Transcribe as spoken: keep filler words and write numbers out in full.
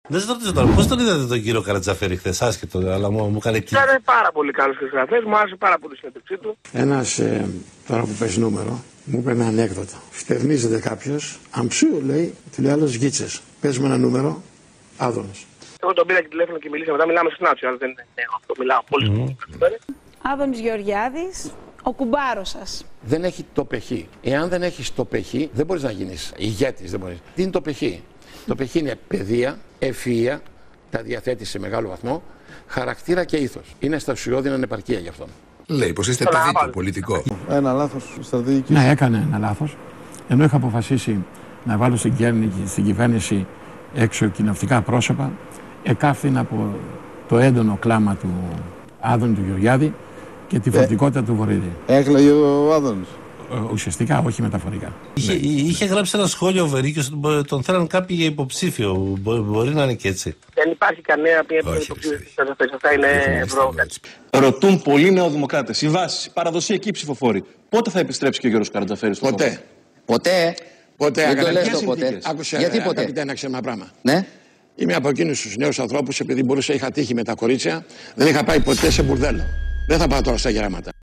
Δεν σα ρωτήσω τώρα, πώς τον είδατε τον κύριο Καρατζαφέρη χθες, άσχετο, αλλά μου, μου έκανε κύριο. Ήταν πάρα πολύ καλός συγγραφέας, μου άρεσε πάρα πολύ η συνέντευξή του. Ένας, ε, τώρα που παίζει νούμερο, μου είπε ένα ανέκδοτο. Φτερνίζεται κάποιος, αμψού λέει, του λέει άλλος γίτσες. Παίζουμε ένα νούμερο, Άδωνης. Εγώ τον πήρα και τηλέφωνο και μιλήσαμε, μετά μιλάμε στην άψη, αλλά δεν είναι νέο αυτό, μιλάω πολύ. Άδωνης Γεωργιάδης, ο κουμπάρος σας. Δεν έχει το πεχή. Εάν δεν έχεις το πεχή, δεν μπορείς να γίνεις ηγέτης. Δεν μπορείς. Τι είναι το πεχή? Το πεχή είναι παιδεία, ευφυΐα, τα διαθέτει σε μεγάλο βαθμό, χαρακτήρα και ήθος. Είναι στα ουσιώδη ανεπαρκεία γι' αυτόν. Λέει πως είστε παιδί του, πολιτικό. Ένα λάθος στρατηγικής. Ναι, έκανε ένα λάθος. Ενώ είχα αποφασίσει να βάλω στην, κυβέρνηση, στην κυβέρνηση έξω κοινοβουλευτικά πρόσωπα, εκάφθηνα από το έντονο κλάμα του Άδωνη του Γεωργιάδη και τη φορτικότητα ε, του Βορύδη. Έκλαιγε ο Άδωνης. Ουσιαστικά, όχι μεταφορικά. Είχε, είχε γράψει ένα σχόλιο ο Βερίκιος, τον θέλαν κάποιοι για υποψήφιο. Μπορεί, μπορεί να είναι και έτσι. Δεν υπάρχει κανένα υποψήφιο. Αυτά είναι ευρώ. Ρωτούν πολλοί νεοδημοκράτες. Οι βάσεις, οι παραδοσιακοί ψηφοφόροι. Πότε θα επιστρέψει και ο Γιώργος Καρατζαφέρης? Ποτέ. Ποτέ. Ποτέ. Δεν το λες το ποτέ. Άκουσε, γιατί ποτέ? Αγαπητέ, να ξέρω ένα πράγμα. Ναι. Είμαι από εκείνους τους νέους ανθρώπους, επειδή μπορούσα, είχα τύχει με τα κορίτσια, δεν είχα πάει ποτέ σε μπουρδέλο. Δεν θα πάω τώρα στα γεράματα.